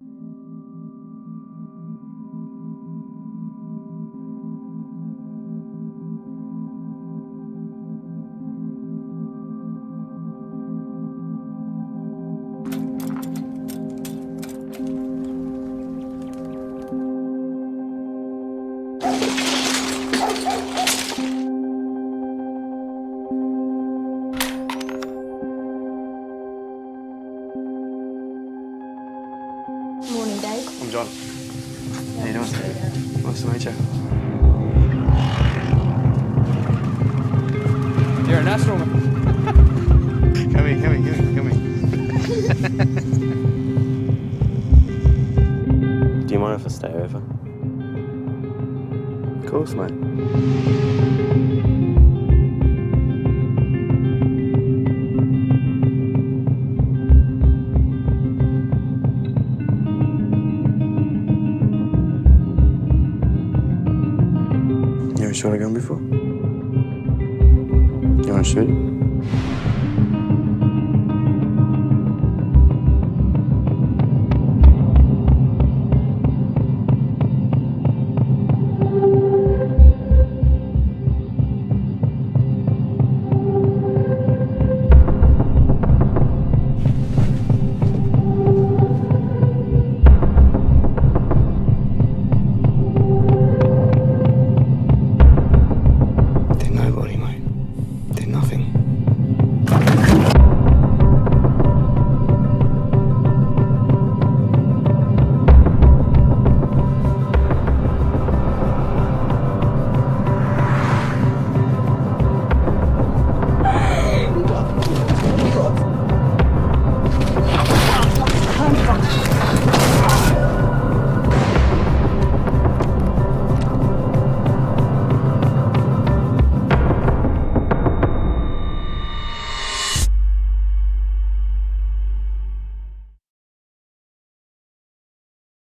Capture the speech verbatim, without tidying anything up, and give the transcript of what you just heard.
Morning, Dave. I'm John. How you doing? Nice to meet you. You're a natural man. Come here, come here, come here, come here. Do you mind if I stay over? Of course, mate. You ever shot a gun before? You want to shoot?